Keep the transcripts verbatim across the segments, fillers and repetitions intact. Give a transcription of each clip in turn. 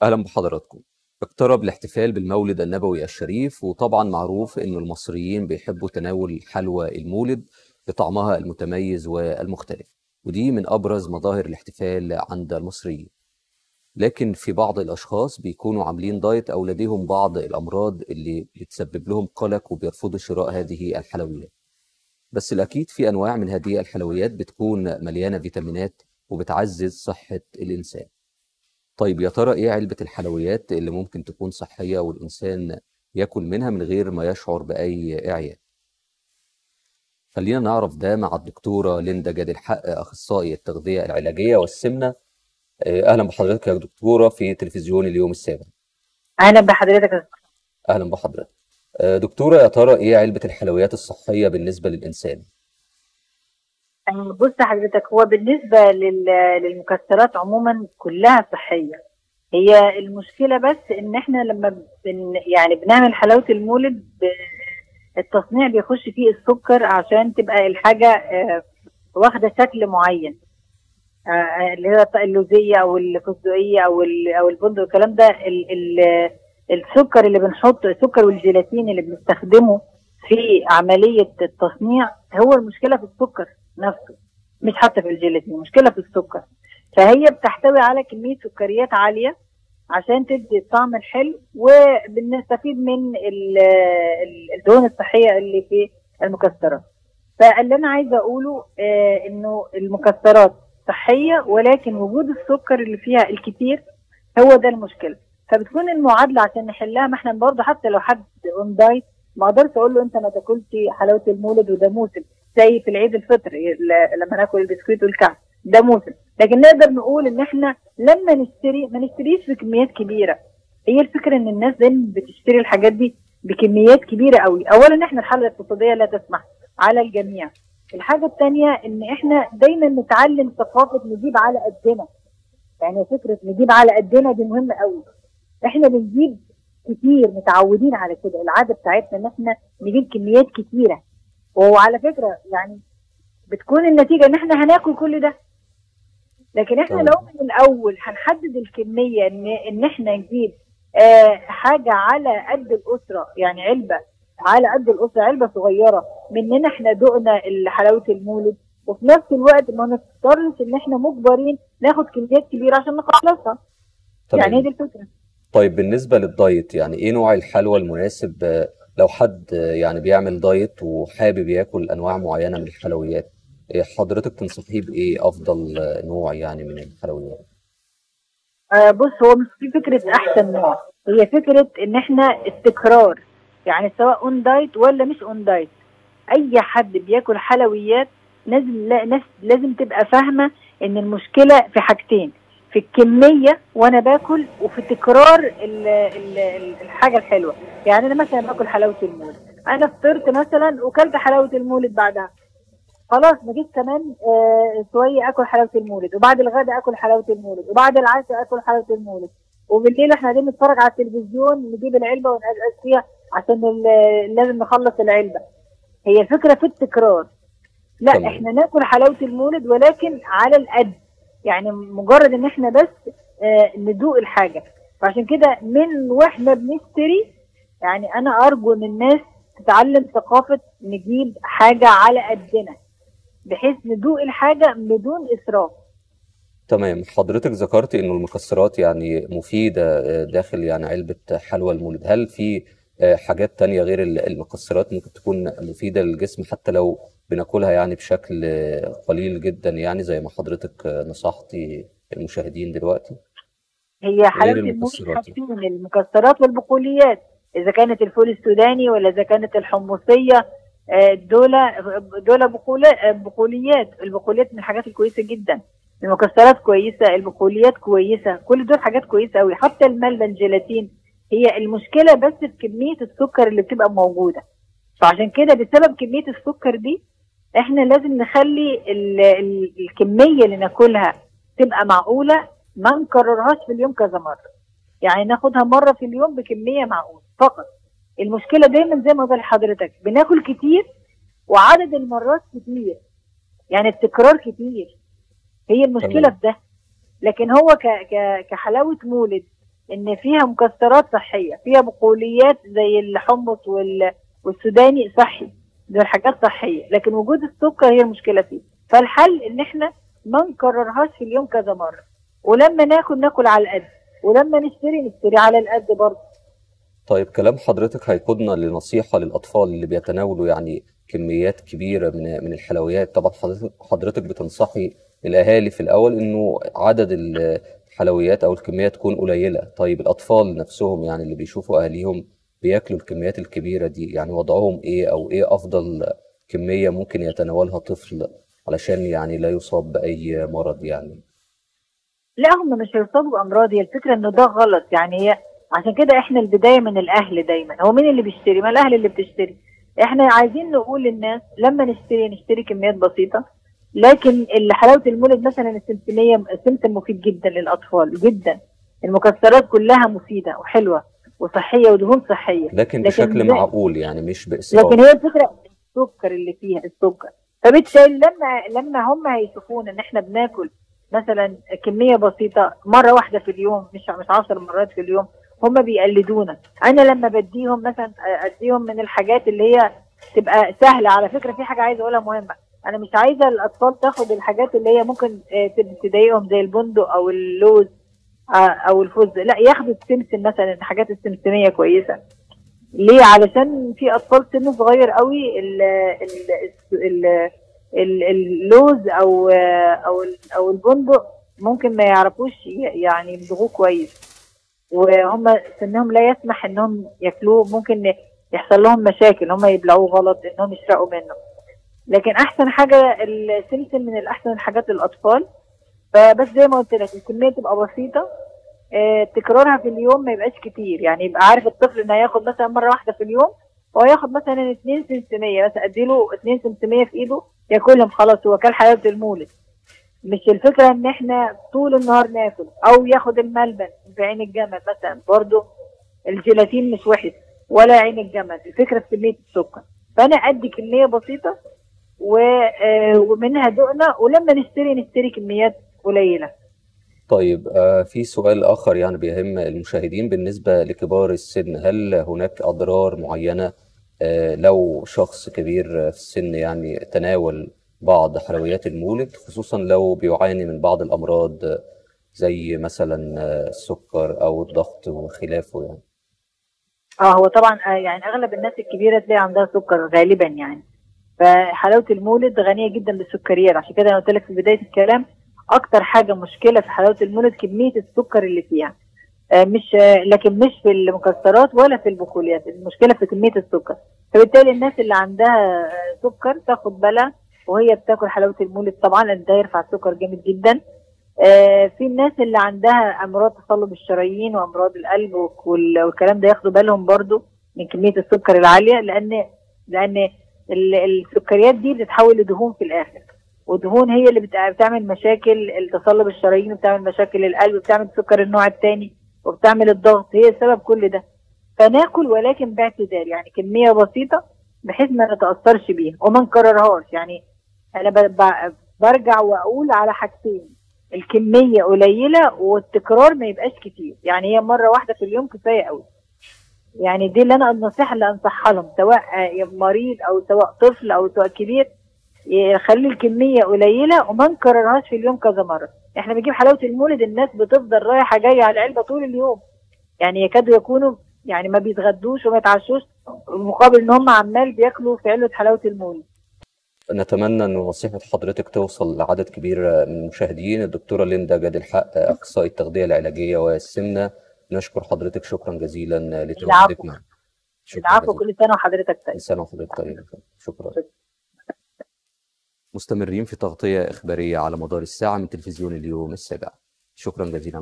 أهلا بحضراتكم. اقترب الاحتفال بالمولد النبوي الشريف، وطبعا معروف أن المصريين بيحبوا تناول حلوى المولد بطعمها المتميز والمختلف، ودي من أبرز مظاهر الاحتفال عند المصريين. لكن في بعض الأشخاص بيكونوا عاملين دايت أو لديهم بعض الأمراض اللي بتسبب لهم قلق وبيرفضوا شراء هذه الحلويات. بس الأكيد في أنواع من هذه الحلويات بتكون مليانة فيتامينات وبتعزز صحة الإنسان. طيب يا ترى ايه علبة الحلويات اللي ممكن تكون صحية والإنسان ياكل منها من غير ما يشعر بأي إعياء؟ خلينا نعرف ده مع الدكتورة ليندا جاد الحق، أخصائي التغذية العلاجية والسمنة. آه، أهلا بحضرتك يا دكتورة في تلفزيون اليوم السابع. اهلا بحضرتك. أهلا بحضرتك. آه، دكتورة، يا ترى ايه علبة الحلويات الصحية بالنسبة للإنسان؟ يعني بص حضرتك، هو بالنسبه لل- للمكسرات عموما كلها صحيه. هي المشكله بس ان احنا لما بن يعني بنعمل حلاوه المولد، ب- التصنيع بيخش فيه السكر عشان تبقى الحاجه آه، واخده شكل معين. آه، آه، اللي هي اللوزيه او الفستقيه او ال- او البندق، الكلام ده ال- ال- السكر اللي بنحطه، السكر والجيلاتين اللي بنستخدمه في عمليه التصنيع، هو المشكله في السكر نفسه، مش حتى في الجيلاتين، المشكله في السكر. فهي بتحتوي على كميه سكريات عاليه عشان تدي الطعم الحلو، وبنستفيد من ال- ال- الدهون الصحيه اللي في المكسرات. فاللي انا عايزه اقوله آه انه المكسرات صحيه، ولكن وجود السكر اللي فيها الكتير هو ده المشكله. فبتكون المعادله عشان نحلها، ما احنا برضه حتى لو حد اون دايت ما اقدرش اقول له انت ما تاكلش حلاوه المولد وده موسم، زي في العيد الفطري ل- لما ناكل البسكويت والكعك، ده موسم. لكن نقدر نقول ان احنا لما نشتري ما نشتريش بكميات كبيره. هي الفكره ان الناس دايما بتشتري الحاجات دي بكميات كبيره قوي. اولا احنا الحاله الاقتصاديه لا تسمح على الجميع. الحاجه الثانيه ان احنا دايما نتعلم ثقافه نجيب على قدنا. يعني فكره نجيب على قدنا دي مهمه قوي. احنا بنجيب كتير، متعودين على كده، العاده بتاعتنا ان احنا نجيب كميات كتيره. وعلى فكره يعني بتكون النتيجه ان احنا هناكل كل ده. لكن احنا لو تمام. من الاول هنحدد الكميه، ان ان احنا نجيب آه حاجه على قد الاسره، يعني علبه على قد الاسره، علبه صغيره مننا احنا دقنا حلاوه المولد، وفي نفس الوقت ما نضطرش ان احنا مجبرين ناخد كميات كبيره عشان نخلصها. يعني هي تمام. دي الفكره. طيب بالنسبة للدايت، يعني ايه نوع الحلوى المناسب آه، لو حد آه، يعني بيعمل دايت وحابب ياكل انواع معينة من الحلويات؟ إيه حضرتك تنصحيه بايه افضل آه، نوع يعني من الحلويات؟ آه بص، هو مش في فكره احسن نوع، هي فكره ان احنا التكرار. يعني سواء اون دايت ولا مش اون دايت، اي حد بياكل حلويات لازم لا ناس لازم تبقى فاهمه ان المشكله في حاجتين: في الكميه وانا باكل، وفي تكرار ال ال ال الحاجه الحلوه. يعني انا مثلا باكل حلاوه المولد، انا فطرت مثلا وكلت حلاوه المولد، بعدها خلاص ما جيت كمان آه شويه اكل حلاوه المولد، وبعد الغداء اكل حلاوه المولد، وبعد العشاء اكل حلاوه المولد، وبالليل احنا قاعدين نتفرج على التلفزيون نجيب العلبه ونقزقز فيها عشان ال- لازم نخلص العلبه. هي الفكره في التكرار. لا، تمام. احنا ناكل حلاوه المولد ولكن على القد، يعني مجرد ان احنا بس آه ندوق الحاجه. فعشان كده من واحنا بنشتري، يعني انا ارجو ان الناس تتعلم ثقافه نجيب حاجه على قدنا، بحيث ندوق الحاجه بدون اسراف. تمام. حضرتك ذكرت انه المكسرات يعني مفيدة آه، داخل يعني علبة حلوى المولد. هل في آه، حاجات تانية غير ال- المكسرات ممكن تكون مفيدة للجسم حتى لو بناكلها يعني بشكل آه، قليل جدا، يعني زي ما حضرتك آه، نصحتي المشاهدين دلوقتي، هي غير حلاوه المولد المكسرات يعني؟ حاجتين: المكسرات والبقوليات، اذا كانت الفول السوداني ولا اذا كانت الحمصيه. آه، دول دول بقولا- بقوليات. البقوليات من الحاجات الكويسه جدا. المكسرات كويسه، البقوليات كويسه، كل دول حاجات كويسه قوي، حتى الملبن، الجيلاتين. هي المشكله بس في كميه السكر اللي بتبقى موجوده. فعشان كده بسبب كميه السكر دي احنا لازم نخلي ال ال الكميه اللي ناكلها تبقى معقوله، ما نكررهاش في اليوم كذا مره. يعني ناخدها مره في اليوم بكميه معقوله فقط. المشكله دايما زي ما قلت لحضرتك، بناكل كتير وعدد المرات كتير، يعني التكرار كتير. هي المشكله تمام. في ده. لكن هو ك ك كحلاوه مولد ان فيها مكسرات صحيه، فيها بقوليات زي الحمص وال- والسوداني صحي، دول حاجات صحيه، لكن وجود السكر هي المشكله فيه. فالحل ان احنا ما نكررهاش في اليوم كذا مره، ولما ناكل ناكل على القد، ولما نشتري نشتري على القد برضه. طيب كلام حضرتك هيقودنا لنصيحة للأطفال اللي بيتناولوا يعني كميات كبيرة من من الحلويات. طبعا حضرتك حضرتك بتنصحي الأهالي في الأول إنه عدد الحلويات أو الكمية تكون قليلة. طيب الأطفال نفسهم يعني اللي بيشوفوا أهاليهم بياكلوا الكميات الكبيرة دي، يعني وضعهم إيه، أو إيه أفضل كمية ممكن يتناولها طفل علشان يعني لا يصاب بأي مرض يعني؟ لا، هم مش هيصابوا بامراض، هي الفكره انه ده غلط. يعني هي عشان كده احنا البدايه من الاهل دايما. هو مين اللي بيشتري؟ ما الاهل اللي بتشتري. احنا عايزين نقول للناس لما نشتري نشتري كميات بسيطه، لكن اللي حلاوه المولد مثلا السمسميه، السمسم مفيد جدا للاطفال جدا. المكسرات كلها مفيده وحلوه وصحيه ودهون صحيه، لكن لكن بشكل زي معقول يعني مش لكن بإسراف. هي الفكره السكر اللي فيها السكر. فبالتالي لما لما هم هيشوفونا ان احنا بناكل مثلا كميه بسيطه مره واحده في اليوم، مش مش عشر مرات في اليوم، هم بيقلدونا. انا لما بديهم مثلا اديهم من الحاجات اللي هي تبقى سهله. على فكره في حاجه عايزه اقولها مهمه، انا مش عايزه الاطفال تاخد الحاجات اللي هي ممكن آه، تب- تضايقهم زي البندق او اللوز آه، او الفوز. لا، ياخدوا السمسم مثلا، الحاجات السمسميه كويسه. ليه؟ علشان في اطفال سن صغير قوي ال ال ال ال اللوز او او او البندق ممكن ما يعرفوش ي- يعني يمضغوه كويس، وهم سنهم لا يسمح انهم ياكلوه. ممكن يحصل لهم مشاكل، هم يبلعوه غلط، انهم يسرقوا منه. لكن احسن حاجه السمسم من الاحسن الحاجات للاطفال. فبس زي ما قلت لك الكميه تبقى بسيطه، آه، تكرارها في اليوم ما يبقاش كتير. يعني يبقى عارف الطفل انه هياخد مثلا مره واحده في اليوم، هو ياخد مثلا اتنين سمسميه، مثلا اديله اتنين سمسميه في ايده ياكلهم، خلاص هو كل حلاوه المولد. مش الفكره ان احنا طول النهار ناكل. او ياخد الملبن في عين الجمل مثلا، برضه الجيلاتين مش وحش ولا عين الجمل، الفكره في كميه السكر. فانا ادي كميه بسيطه و- آه، ومنها دقنا، ولما نشتري نشتري كميات قليله. طيب آه، في سؤال آخر يعني بيهم المشاهدين بالنسبة لكبار السن. هل هناك أضرار معينة آه، لو شخص كبير في السن يعني تناول بعض حلويات المولد، خصوصا لو بيعاني من بعض الأمراض آه، زي مثلا آه، السكر أو الضغط وخلافه يعني؟ اه، هو طبعا آه، يعني اغلب الناس الكبيره تلاقي عندها سكر غالبا يعني. فحلاوه المولد غنيه جدا بالسكريات. عشان كده انا قلت لك في بدايه الكلام اكتر حاجه مشكله في حلاوه المولد كميه السكر اللي فيها. آه، مش آه، لكن مش في المكسرات ولا في البقوليات، المشكله في كميه السكر. فبالتالي الناس اللي عندها آه، سكر تاخد بالها وهي بتاكل حلاوه المولد طبعا، لان ده يرفع السكر جامد جدا. آه، في الناس اللي عندها امراض تصلب الشرايين وامراض القلب وال- والكلام ده ياخدوا بالهم برضو من كميه السكر العاليه، لان لان ال- السكريات دي بتتحول لدهون في الاخر، ودهون هي اللي بتع- بتعمل مشاكل تصلب الشرايين، وبتعمل مشاكل القلب، وبتعمل سكر النوع الثاني، وبتعمل الضغط. هي سبب كل ده. فناكل ولكن باعتدال، يعني كميه بسيطه بحيث ما نتاثرش بيها وما نكررهاش. يعني انا ب- ب- برجع واقول على حاجتين: الكميه قليله والتكرار ما يبقاش كتير. يعني هي مره واحده في اليوم كفايه قوي. يعني دي اللي انا النصيحه اللي انصحها لهم، سواء آه، مريض او سواء طفل او سواء كبير. يخلي الكميه قليله وما نكررهاش في اليوم كذا مره. احنا بنجيب حلاوه المولد الناس بتفضل رايحه جايه على العلبه طول اليوم، يعني يكادوا يكونوا يعني ما بيتغدوش وما يتعشوش، مقابل ان هم عمال بياكلوا في علبه حلاوه المولد. نتمنى أن نصيحة حضرتك توصل لعدد كبير من المشاهدين. الدكتورة ليندا جاد الحق، أخصائي التغذية العلاجية والسمنة، نشكر حضرتك شكرا جزيلا لتواجدك العفو. معنا. شكرا العفو، جزيلا. كل سنه وحضرتك كل طيب. سنة وحضرتك طيب. شكرا. مستمرين في تغطية إخبارية على مدار الساعة من تلفزيون اليوم السابع. شكرا جزيلا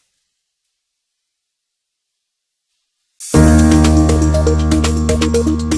لحضرتك.